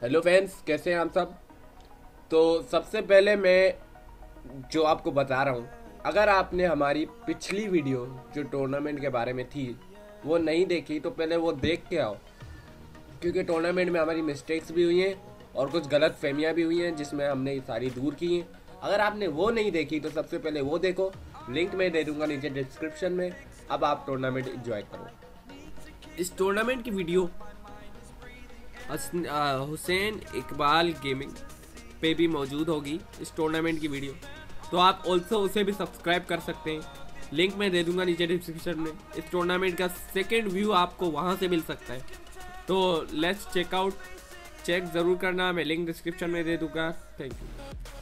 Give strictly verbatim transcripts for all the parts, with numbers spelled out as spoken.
Hello friends, कैसे हैं आप सब। तो सबसे पहले मैं जो आपको बता रहा हूँ, अगर आपने हमारी पिछली वीडियो जो टूर्नामेंट के बारे में थी वो नहीं देखी तो पहले वो देख के आओ, क्योंकि टूर्नामेंट में हमारी मिस्टेक्स भी हुई हैं और कुछ गलत फहमियाँ भी हुई हैं जिसमें हमने सारी दूर की हैं। अगर आपने वो नहीं देखी तो सबसे पहले वो देखो, लिंक मैं दे दूंगा नीचे डिस्क्रिप्शन में। अब आप टूर्नामेंट एंजॉय करो। इस टूर्नामेंट की वीडियो हुसैन इकबाल गेमिंग पे भी मौजूद होगी इस टूर्नामेंट की वीडियो, तो आप ऑल्सो उसे भी सब्सक्राइब कर सकते हैं। लिंक मैं दे दूंगा नीचे डिस्क्रिप्शन में। इस टूर्नामेंट का सेकंड व्यू आपको वहां से मिल सकता है, तो लेट्स चेक आउट। चेक ज़रूर करना, मैं लिंक डिस्क्रिप्शन में दे दूंगा। Thank you.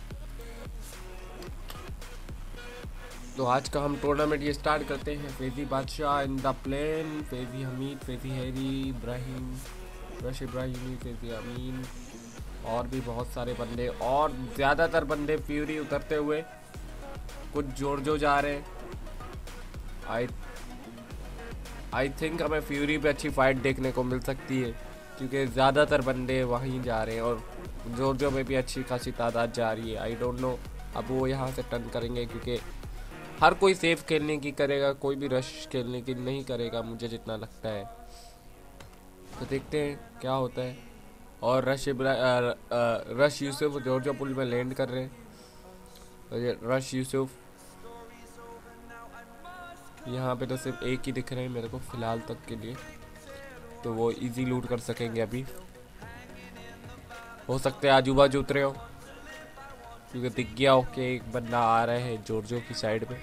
तो आज का हम टूर्नामेंट ये स्टार्ट करते हैं। Faizi Badshah in the plane, Faizi Hamid, Faizi Harry, Ibrahim, Rush Ibrahimi, Faizi Amin और भी बहुत सारे बंदे, और ज़्यादातर बंदे फ्यूरी उतरते हुए, कुछ जोर जो जा रहे हैं। आई आई थिंक हमें फ्यूरी पे अच्छी फाइट देखने को मिल सकती है, क्योंकि ज़्यादातर बंदे वहीं जा रहे हैं और जोर जो में भी अच्छी खासी तादाद जा रही है। आई डोंट नो अब वो यहाँ से टर्न करेंगे, क्योंकि हर कोई सेफ खेलने की करेगा, कोई भी रश खेलने की नहीं करेगा मुझे जितना लगता है। तो देखते हैं क्या होता है। और रश इब्रा आ, आ, रश यूसुफ जॉर्जिया पुल में लैंड कर रहे हैं। तो ये रश यूसुफ यहाँ पे तो सिर्फ एक ही दिख रहे हैं मेरे को फ़िलहाल तक के लिए, तो वो इजी लूट कर सकेंगे। अभी हो सकते हैं आजू बाजू उतरे हो, क्योंकि दिख गया हो कि एक बंदा आ रहा है जॉर्जियो की साइड में।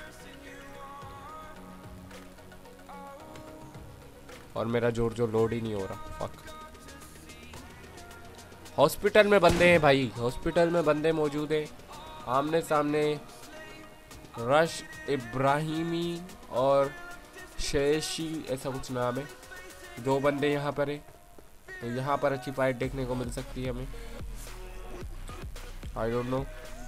और मेरा जॉर्जियो लोड ही नहीं हो रहा। फक। हॉस्पिटल में बंदे हैं भाई, हॉस्पिटल में बंदे मौजूद हैं। आमने सामने रश इब्राहिमी और शेशी ऐसा कुछ नाम है, दो बंदे यहाँ पर है। तो यहाँ पर अच्छी फाइट देखने को मिल सकती है हमें। I don't know.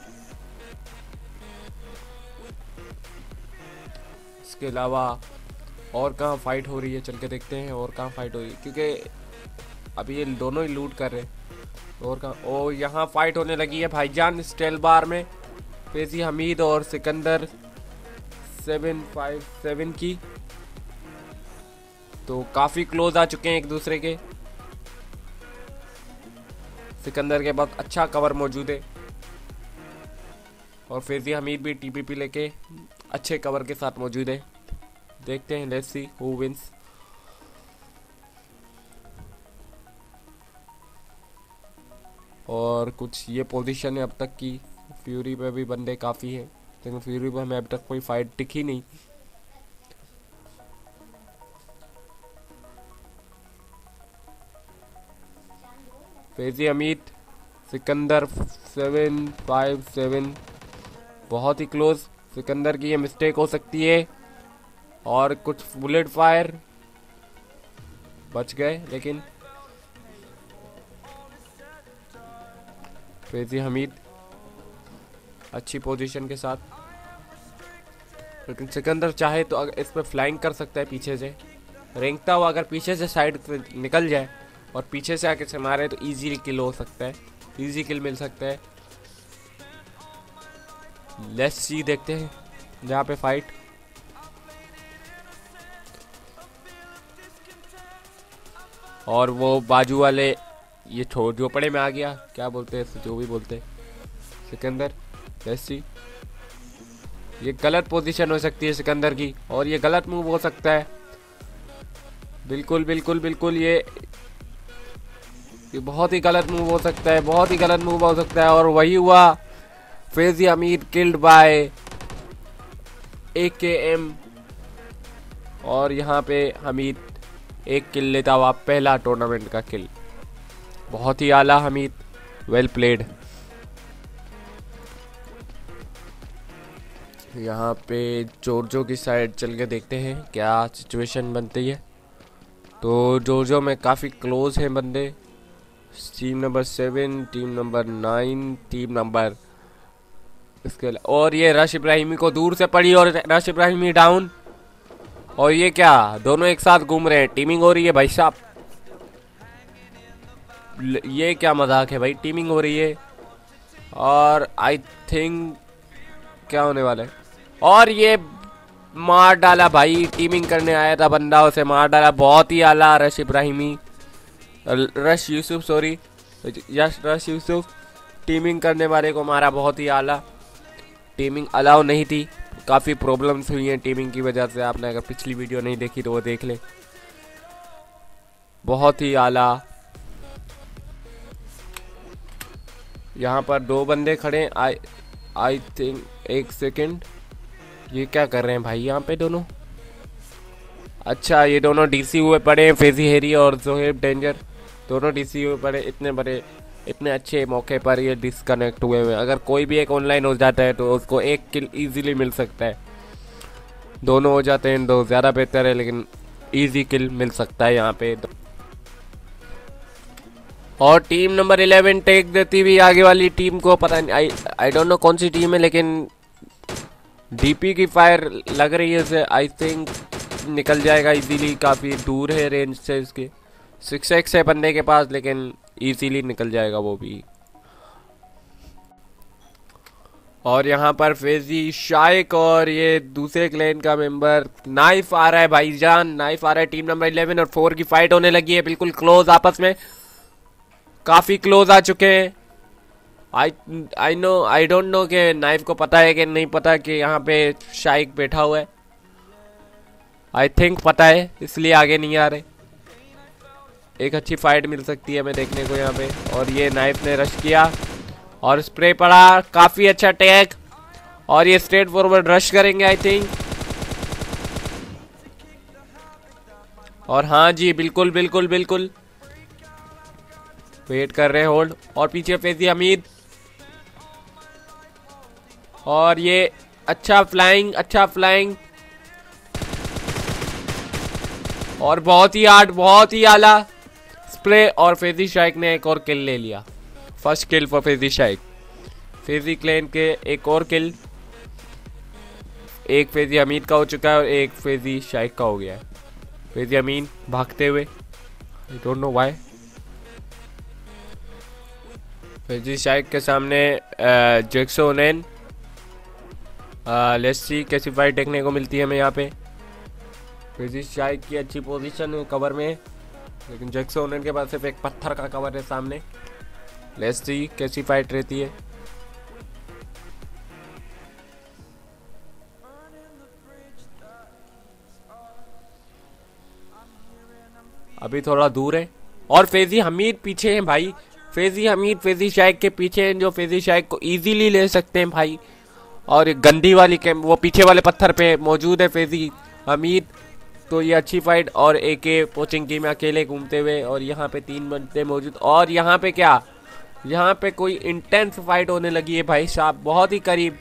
इसके अलावा और कहाँ फाइट हो रही है, चल के देखते हैं और कहाँ फाइट हो रही है, क्योंकि अभी ये दोनों ही लूट कर रहे हैं। और कहाँ, ओ यहाँ फाइट होने लगी है भाईजान स्टेल बार में। फेजी हमीद और सिकंदर सेवन फाइव सेवन की, तो काफ़ी क्लोज आ चुके हैं एक दूसरे के। सिकंदर के पास अच्छा कवर मौजूद है और फेजी हमीद भी टीपीपी लेके अच्छे कवर के साथ मौजूद है। देखते हैं, लेट्स सी हु विंस। और कुछ ये पोजीशन है अब तक की। फ्यूरी पे भी बंदे काफ़ी हैं, लेकिन फ्यूरी पे हमें अब तक कोई फाइट दिखी नहीं। Faizi Amid, Sikandar seven five seven, बहुत ही क्लोज। सिकंदर की ये मिस्टेक हो सकती है और कुछ बुलेट फायर बच गए, लेकिन फेजी हमीद अच्छी पोजीशन के साथ। लेकिन सिकंदर चाहे तो अगर इस पर फ्लाइंग कर सकता है पीछे से, रेंगता हुआ अगर पीछे से साइड पे निकल जाए और पीछे से आके से मारे तो इजी किल हो सकता है, इजी किल मिल सकता है। लेट्स सी, देखते हैं यहाँ पे फाइट। और वो बाजू वाले ये छोड़ झोपड़े में आ गया, क्या बोलते हैं, जो भी बोलते हैं, सिकंदर। लेट्स सी, ये गलत पोजीशन हो सकती है सिकंदर की, और ये गलत मूव हो सकता है। बिल्कुल बिल्कुल बिल्कुल, ये ये बहुत ही गलत मूव हो सकता है, बहुत ही गलत मूव हो सकता है। और वही हुआ, फेजी अमीर किल्ड बाय ए के एम। और यहाँ पे हमीद एक किल लेता हुआ, पहला टूर्नामेंट का किल। बहुत ही आला हमीद, वेल प्लेड। यहाँ पे जॉर्जियो की साइड चल के देखते हैं क्या सिचुएशन बनती है। तो जॉर्जियो में काफ़ी क्लोज हैं बंदे। Team number seven, team number nine, team number इसके, और ये रश इब्राहिमी को दूर से पड़ी और रश इब्राहिमी डाउन। और ये क्या, दोनों एक साथ घूम रहे हैं, टीमिंग हो रही है भाई साहब। ये क्या मजाक है भाई, टीमिंग हो रही है और आई थिंक क्या होने वाला है। और ये मार डाला भाई, टीमिंग करने आया था बंदा, उसे मार डाला। बहुत ही आला Rush Ibrahimi, Rush Yusuf sorry यश रश यूसुफ टीमिंग करने वाले को मारा। बहुत ही आला, टीमिंग अलाउ नहीं थी, काफ़ी प्रॉब्लम्स हुई हैं टीमिंग की वजह से। आपने अगर पिछली वीडियो नहीं देखी तो वो देख ले। बहुत ही आला। यहाँ पर दो बंदे खड़े हैं। आई आई थिंक एक सेकंड, ये क्या कर रहे हैं भाई यहाँ पे दोनों? अच्छा, ये दोनों डीसी हुए पड़े हैं, फेजी हेरी और जोहेब डेंजर दोनों डीसी हुए पड़े। इतने बड़े इतने अच्छे मौके पर ये डिस्कनेक्ट हुए हुए। अगर कोई भी एक ऑनलाइन हो जाता है तो उसको एक किल इजीली मिल सकता है। दोनों हो जाते हैं तो ज़्यादा बेहतर है, लेकिन इजी किल मिल सकता है यहाँ पे। और टीम नंबर इलेवन टेक देती हुई आगे वाली टीम को, पता नहीं आई आई डोंट नो कौन सी टीम है, लेकिन डीपी की फायर लग रही है इसे। आई थिंक निकल जाएगा इजीली, काफ़ी दूर है रेंज से इसके। सिक्स एक्स है बंदे के पास, लेकिन इजीली निकल जाएगा वो भी। और यहाँ पर फेजी शाइक और ये दूसरे क्लैन का मेंबर, नाइफ आ रहा है भाईजान, नाइफ आ रहा है। टीम नंबर इलेवन और फोर की फाइट होने लगी है, बिल्कुल क्लोज आपस में, काफी क्लोज आ चुके हैं। I I know I don't know कि नाइफ को पता है कि नहीं पता कि यहाँ पे शाइक बैठा हुआ है। आई थिंक पता है, इसलिए आगे नहीं आ रहे। एक अच्छी फाइट मिल सकती है हमें देखने को यहाँ पे। और ये नाइफ ने रश किया और स्प्रे पड़ा, काफी अच्छा टैग। और ये स्ट्रेट फॉरवर्ड रश करेंगे आई थिंक। और हाँ जी, बिल्कुल बिल्कुल बिल्कुल वेट कर रहे हैं, होल्ड। और पीछे फेजी हमीद, और ये अच्छा फ्लाइंग, अच्छा फ्लाइंग, और बहुत ही आर्ट, बहुत ही आला स्प्रे। और फेजी शाइक ने एक और किल ले लिया। First kill for Faizi Shaikh. Faizi clan के एक और किल, एक फेजी हमीद का हो चुका है और एक फेजी शाइक का हो गया है। फेजी अमीन भागते हुए, I don't know why. Faizi Shaikh के सामने जैक्सोनेन। लेट्स सी कैसी फाइट देखने को मिलती है हमें यहाँ पे। फेजी शाइक की अच्छी पोजीशन कवर में, लेकिन जैक्सोनेन के पास सिर्फ एक पत्थर का कवर है सामने। लेट्स सी कैसी फाइट रहती है। अभी थोड़ा दूर है और फेजी हमीद पीछे हैं भाई। फेजी हमीद फेजी शाइक के पीछे हैं, जो फेजी शाइक को इजीली ले सकते हैं भाई। और गंदी वाली कैम वो पीछे वाले पत्थर पे मौजूद है फेजी हमीद। तो ये अच्छी फाइट। और एक पोचिंग की में अकेले घूमते हुए, और यहाँ पे तीन बंदे मौजूद। और यहाँ पे क्या, यहाँ पे कोई इंटेंस फाइट होने लगी है भाई साहब, बहुत ही करीब।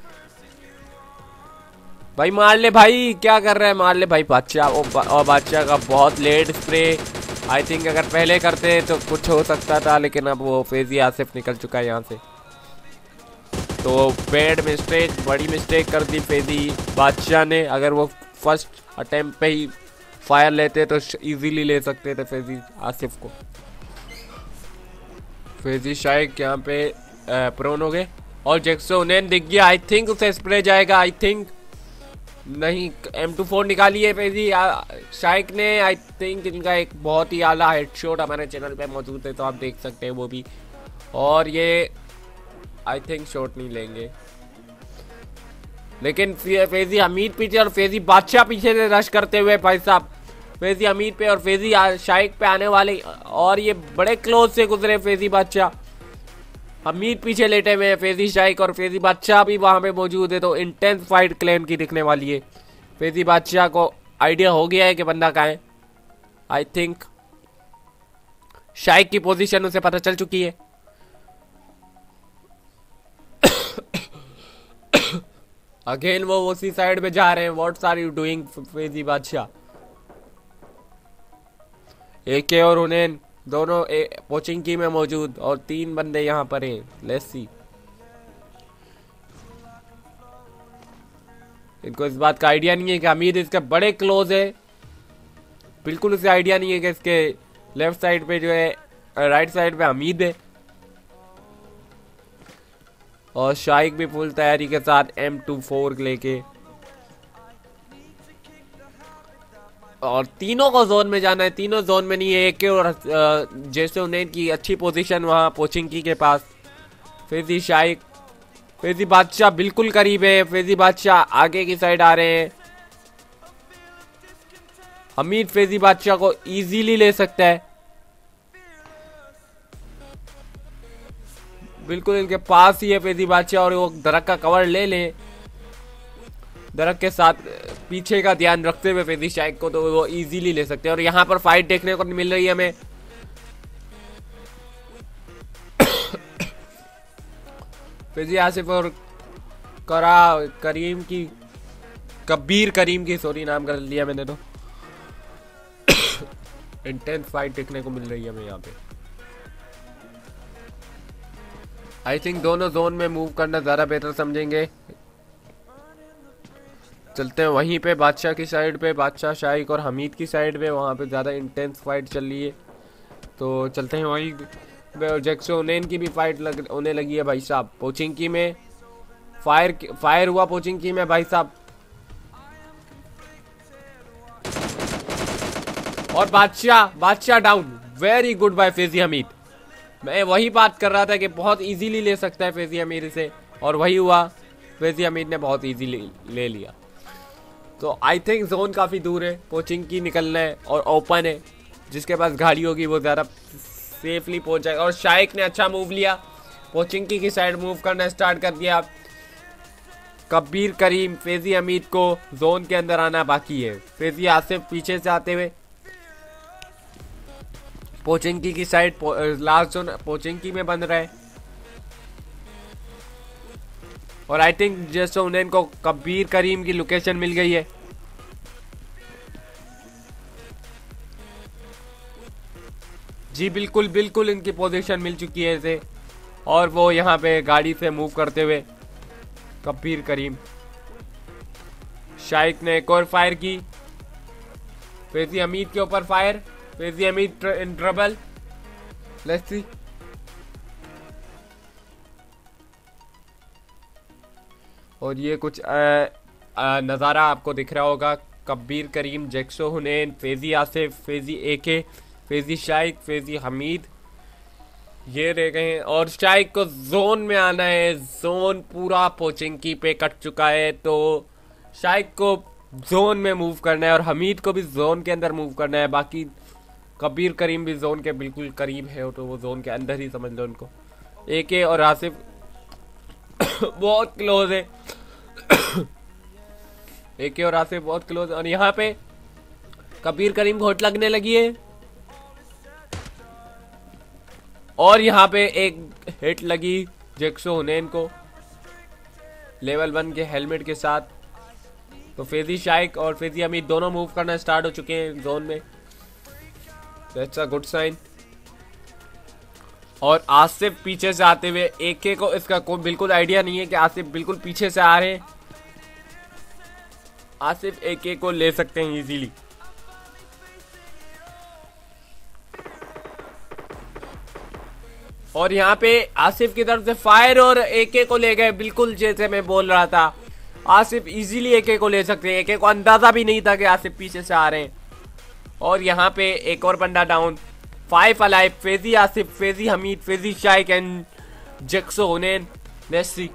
भाई मार ले भाई, क्या कर रहा है, मार ले भाई बादशाह। और बादशाह का बहुत लेट स्प्रे। आई थिंक अगर पहले करते तो कुछ हो सकता था, लेकिन अब वो फेजी आसिफ निकल चुका है यहाँ से। तो बैड मिस्टेक, बड़ी मिस्टेक कर दी फेजी बादशाह ने। अगर वो फर्स्ट अटेम्प्ट पे ही फायर लेते तो इजीली ले सकते थे फेजी आसिफ को। फेजी शाइक यहाँ पे प्रोन हो गए और जैक्सोनेन दिख गया। आई थिंक उसे स्प्रे जाएगा, आई थिंक नहीं। एम टू फोर निकाली है फेजी शाइक ने। आई थिंक इनका एक बहुत ही आला हेडशॉट हमारे चैनल पे मौजूद है, तो आप देख सकते हैं वो भी। और ये आई थिंक शॉट नहीं लेंगे, लेकिन फेजी हमीद पीछे और फेजी बादशाह पीछे से रश करते हुए भाई साहब। फेजी हमीद पे और फेजी शाइक पे आने वाले, और ये बड़े क्लोज से गुजरे फेजी बादशाह। हमीद पीछे लेटे हुए हैं, फेजी शाइक और फेजी बादशाह भी वहां पे मौजूद है। तो इंटेंस फाइट क्लेम की दिखने वाली है। फेजी बादशाह को आइडिया हो गया है कि बंदा कहाँ है। आई थिंक शाइक की पोजीशन उसे पता चल चुकी है। अगेन वो उसी साइड पे जा रहे हैं। What's are you doing Faizi Badshah. एक के और हुनैन दोनों कोचिंग की में मौजूद, और तीन बंदे यहाँ पर हैं। Let's see. इनको इस बात का आइडिया नहीं है कि हमीद इसके बड़े क्लोज है। बिल्कुल उसे आइडिया नहीं है कि इसके लेफ्ट साइड पे जो है राइट साइड पे हमीद है और शाइक भी फुल तैयारी के साथ एम टू फोर लेके, और तीनों को जोन में जाना है। तीनों जोन में नहीं है, एक के और जैसे उन्हें की अच्छी पोजीशन वहां पोचिंकी के पास। फेजी शाइक, फेजी बादशाह बिल्कुल करीब है। फेजी बादशाह आगे की साइड आ रहे हैं। हमीद फेजी बादशाह को इजीली ले सकता है, बिल्कुल इनके पास ही है फेजी बादशाह, और वो दरख्त का कवर ले ले। दरख्त के साथ पीछे का ध्यान रखते हुए फेजी शाइक को तो वो इजीली ले सकते हैं। और यहाँ पर फाइट देखने को मिल रही है हमें। फेजी आसिफ और करा करीम की कबीर करीम की सॉरी नाम कर लिया मैंने तो। इंटेंस फाइट देखने को मिल रही है हमें यहाँ पे। आई थिंक दोनों जोन में मूव करना ज्यादा बेहतर समझेंगे। चलते हैं वहीं पे बादशाह की साइड पे, बादशाह शाइक और हमीद की साइड पे, वहाँ पे ज़्यादा इंटेंस फाइट चल रही है। तो चलते हैं वहीं पे। जैक्सोनेन की भी फाइट लग होने लगी है भाई साहब। पोचिंकी में फायर फायर हुआ पोचिंकी में भाई साहब, और Badshah Badshah down. Very good bye Faizi Hamid. मैं वही बात कर रहा था कि बहुत इजीली ले सकता है फेजी हमीद से, और वही हुआ। फेजी हमीद ने बहुत इजीली ले लिया। तो आई थिंक जोन काफ़ी दूर है, कोचिंग की निकलना है और ओपन है। जिसके पास गाड़ी होगी वो ज़्यादा सेफली पहुंच जाएगा। और शाइक ने अच्छा मूव लिया, कोचिंग की साइड मूव करना स्टार्ट कर दिया। कबीर करीम फेजी हमीद को जोन के अंदर आना बाकी है। फेजी आसिफ पीछे से आते हुए पोचिंकी की साइड, लास्ट जोन पोचिंकी में बन रहा है। और आई थिंक जैसे उन्हें इनको कबीर करीम की लोकेशन मिल गई है। जी बिल्कुल बिल्कुल इनकी पोजीशन मिल चुकी है इसे, और वो यहाँ पे गाड़ी से मूव करते हुए कबीर करीम। शाइक ने एक और फायर की, फेजी हमीद के ऊपर fire. Faizi Hamid in trouble. Let's see. और ये कुछ नज़ारा आपको दिख रहा होगा। कबीर करीम, जैक्सो हुनैन, फेजी आसिफ, फेजी एके, फेजी शाइक, फेजी हमीद ये रह गए हैं। और शाइक को जोन में आना है। जोन पूरा पोचिंकी पे कट चुका है, तो शाइक को जोन में मूव करना है और हमीद को भी जोन के अंदर मूव करना है। बाकी कबीर करीम भी जोन के बिल्कुल करीब है, तो वो जोन के अंदर ही समझ लो उनको। एके और आसिफ बहुत क्लोज है। एके और आसिफ बहुत क्लोज। और यहाँ पे कबीर करीम को होट लगने लगी है, और यहाँ पे एक हिट लगी जैक्सो हुनैन को लेवल वन के हेलमेट के साथ। तो फेजी शाइक और फेजी हमीद दोनों मूव करना स्टार्ट हो चुके हैं जोन में। That's a good sign. और आसिफ पीछे से आते हुए, एके को इसका कोई बिल्कुल आइडिया नहीं है कि आसिफ बिल्कुल पीछे से आ रहे हैं। आसिफ एके को ले सकते हैं इजीली। और यहाँ पे आसिफ की तरफ से फायर और एके को ले गए, बिल्कुल जैसे मैं बोल रहा था। आसिफ इजीली एके को ले सकते हैं। एके को अंदाजा भी नहीं था कि आसिफ पीछे से आ रहे हैं। और यहाँ पे एक और बंदा down. Five alive, Faizi Asif, Faizi Hamid, Faizi Shaikh and जैक्सो हुनैन। Let's see.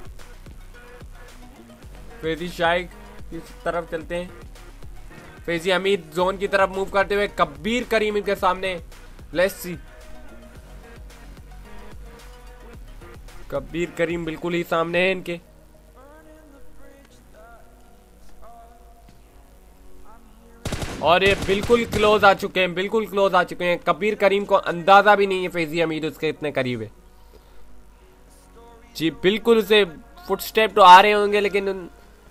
फेजी शाइक की तरफ चलते हैं। फेजी हमीद जोन की तरफ मूव करते हुए, कबीर करीम इनके सामने। Let's see. कबीर करीम बिल्कुल ही सामने है इनके। और ये बिल्कुल क्लोज आ चुके हैं, बिल्कुल क्लोज आ चुके हैं। कबीर करीम को अंदाजा भी नहीं है फेजी हमीद उसके इतने करीब है। जी बिल्कुल उसे फुटस्टेप तो आ रहे होंगे, लेकिन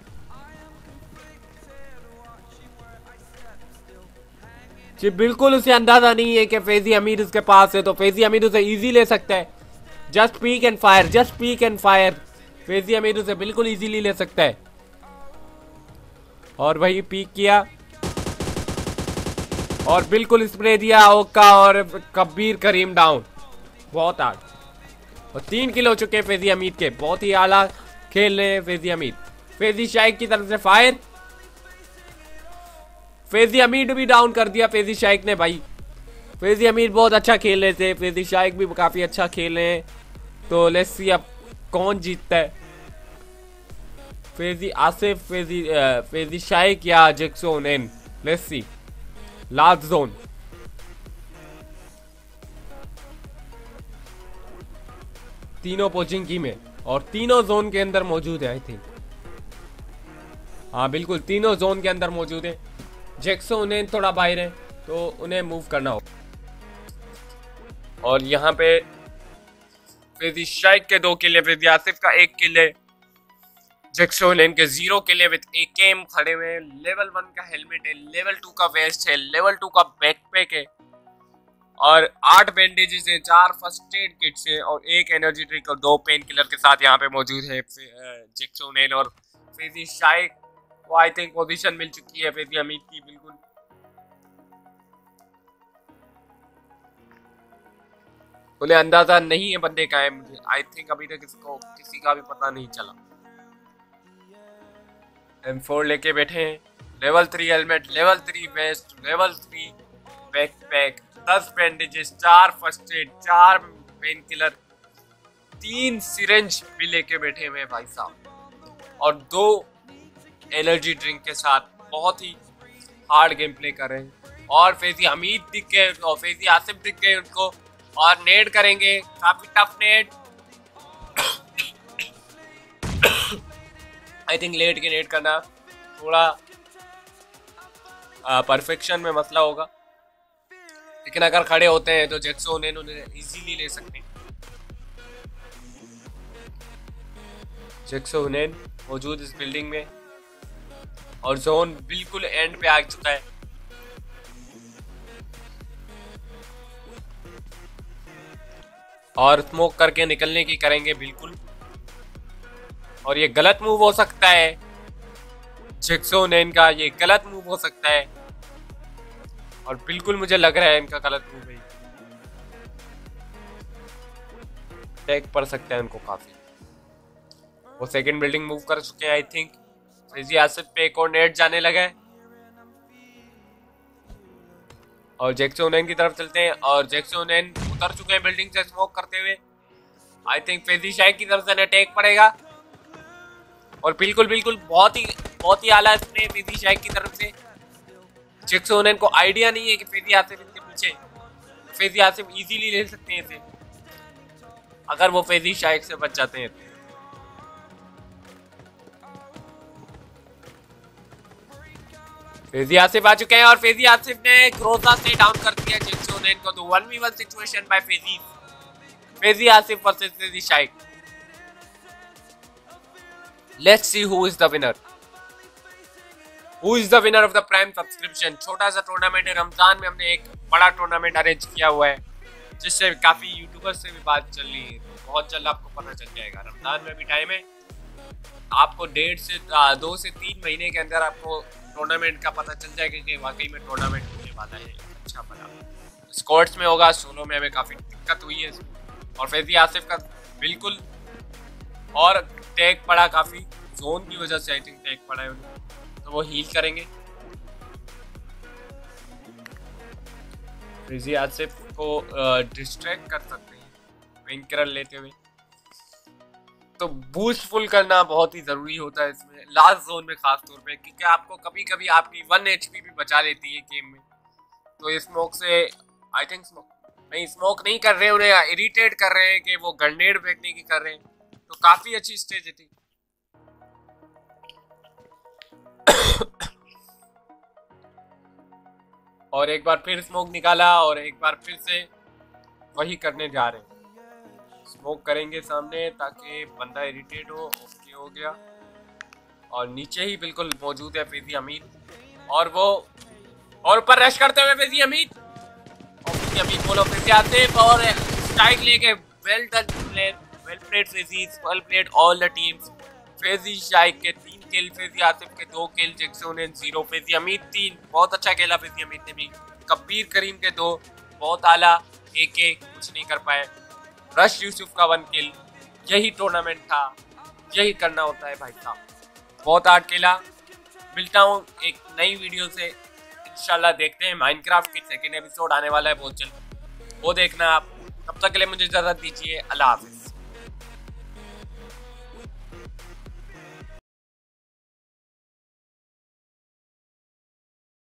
जी बिल्कुल उसे अंदाजा नहीं है कि फेजी हमीद उसके पास है। तो फेजी हमीद उसे इजी ले सकता है। Just peek and fire, just peek and fire. Faizi Hamid उसे बिल्कुल इजीली ले सकता है। और वही पीक किया। और बिल्कुल स्प्रे दिया ओका और कबीर करीम डाउन, बहुत आग। और तीन किल हो चुके हैं फैजी हमीद के, बहुत ही आला खेल रहे हैं फैजी हमीद। फैजी शाइक की तरफ से फायर, फैजी हमीद भी डाउन कर दिया फैजी शाइक ने भाई। फैजी हमीद बहुत अच्छा खेल रहे थे, फैजी शाइक भी काफी अच्छा खेल रहे हैं। तो लेट्स सी अब कौन जीतता है, फैजी आसिफ, फैजी फैजी शाइक या Jackson N. Let's see last zone. तीनों पोचिंग की में और तीनों जोन के अंदर मौजूद है आई थिंक। हाँ बिल्कुल तीनों जोन के अंदर मौजूद है। जैक्सन उन्हें थोड़ा बाहर है तो उन्हें मूव करना हो। और यहाँ पे फैजी शाइक के दो किले, फैजी आसिफ का एक किले, जैक्सन इनके जीरो किले विद एक एम खड़े हुए हैं। लेवल वन का हेलमेट है, लेवल टू का वेस्ट है, लेवल टू का बैकपैक है और आठ बैंडेजेस हैं, चार फर्स्ट एड किट्स हैं और एक एनर्जी ड्रिंक और दो पेन किलर के साथ यहाँ पे मौजूद है जैक्सन और फैजी शाइक को आई थिंक पोजीशन मिल चुकी है फैजी हमीद की। बिल्कुल उन्हें अंदाजा नहीं है बंदे का है, मुझे आई थिंक अभी तक इसको किसी का भी पता नहीं चला। एम फोर लेके बैठे हैं, level three helmet, level three vest, level three backpack, दस बैंडेजेस, चार फर्स्ट एड, चार पेन किलर, तीन सिरेंज भी लेके बैठे हुए भाई साहब और दो एनर्जी ड्रिंक के साथ बहुत ही हार्ड गेम प्ले कर रहे हैं। और फैजी हमीद दिख गए और फैजी आसिफ दिख गए उनको और नेड करेंगे, काफी tough nade. I think late के नेड करना थोड़ा परफेक्शन में मसला होगा, लेकिन अगर खड़े होते हैं तो जैक्सन उन्हें इजीली ले सकते हैं। जैक्सन मौजूद इस बिल्डिंग में और जोन बिल्कुल एंड पे आ चुका है। और स्मोक करके निकलने की करेंगे बिल्कुल, और ये गलत मूव हो सकता है जैक्सन का, ये गलत मूव हो सकता है और बिल्कुल मुझे लग रहा है इनका गलत मूव है, टैग पड़ सकता है उनको काफी। वो सेकंड बिल्डिंग मूव कर चुके हैं आई थिंक। फैजी आसिफ पे एक और नेट जाने लगा है और जैक्सन की तरफ चलते हैं और जैक्सन उतर चुके हैं बिल्डिंग से स्मोक करते हुए। आई थिंक फैजी शाइक की तरफ से अटैक पड़ेगा और बिल्कुल बिल्कुल बहुत ही बहुत ही आला इसने फैजी शाइक की तरफ से। जैक्सन को आइडिया नहीं है कि फैजी आसिफ इनके पीछे, फैजी आसिफ इजीली ले सकते हैं इसे अगर वो फैजी शाइक से बच जाते हैं। फैजी आसिफ आ चुके हैं और फैजी आसिफ ने क्रोजा से डाउन कर दिया जैक्सन को। तो one v one situation by Faizi Faizi Asif versus Faizi Shaikh. Let's see who is the winner, who is the winner of the prime subscription. छोटा सा टूर्नामेंट है, रमजान में हमने एक बड़ा टूर्नामेंट अरेंज किया हुआ है जिससे काफी यूट्यूबर्स से भी बात चल रही है। बहुत जल्द आपको पता चल जाएगा, रमजान में भी टाइम है, आपको डेढ़ से दो से तीन महीने के अंदर आपको टूर्नामेंट का पता चल जाएगा कि वाकई में टूर्नामेंट होने वाला है। अच्छा बना स्क्वाड्स में होगा, सोलो में हमें काफ़ी दिक्कत हुई है और फैजी आसिफ का बिल्कुल और टैग पड़ा काफ़ी जोन की वजह से, आई थिंक टैग पड़ा है उन्हें, तो वो हील करेंगे। फैजी आसिफ को डिस्ट्रैक्ट कर सकते हैं पेनकिलर लेते हुए, तो बूस्ट फुल करना बहुत ही ज़रूरी होता है इसमें, लास्ट जोन में खास तौर पे, क्योंकि आपको कभी कभी आपकी वन एचपी भी बचा लेती है गेम में। तो स्मोक से आई थिंक स्मोक नहीं स्मोक नहीं कर रहे, उन्हें इरिटेट कर रहे हैं कि वो ग्रेनेड फेंकने की कर रहे हैं, तो काफ़ी अच्छी स्टेज थी। और एक बार फिर स्मोक निकाला और एक बार फिर से वही करने जा रहे हैं, स्मोक करेंगे सामने ताकि बंदा इरिटेट हो। ओके हो गया और नीचे ही बिल्कुल मौजूद है फैजी हमीद और वो और ऊपर रश करते हुए फैजी हमीद और फैजी हमीद बोलो फैजी आसिफ और स्ट्राइक लेके well done player, well played Faizi, well played all the teams. Faizi Shaikh के तीन किल, फेजी आसिफ के दो किल, जैक्सन जीरो, फेजी अमीर तीन, बहुत अच्छा खेला फेजी अमीर ने भी। कबीर करीम के दो, बहुत आला, एक एक कुछ नहीं कर पाए। रश यूसुफ का वन किल। यही टूर्नामेंट था, यही करना होता है भाई साहब। बहुत हार्ड खेला। मिलता हूँ एक नई वीडियो से इंशाल्लाह। देखते हैं माइनक्राफ्ट की सेकेंड एपिसोड आने वाला है बहुत जल्द, वो देखना आप। तब तक के लिए मुझे इजाजत दीजिए, अल्लाह हाफिज।